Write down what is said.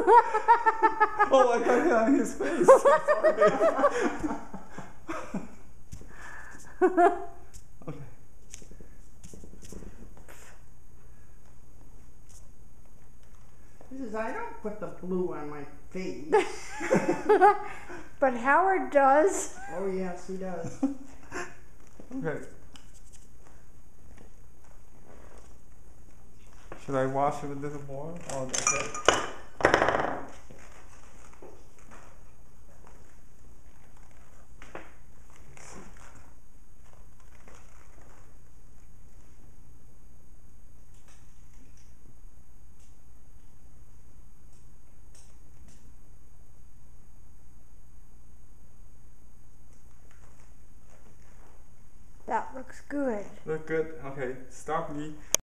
Oh, I got it on his face. Sorry. Okay. This is, I don't put the blue on my face. But Howard does. Oh yes, he does. Okay. Should I wash it with a little more? Oh, okay. That looks good. Look good. Okay, stop me.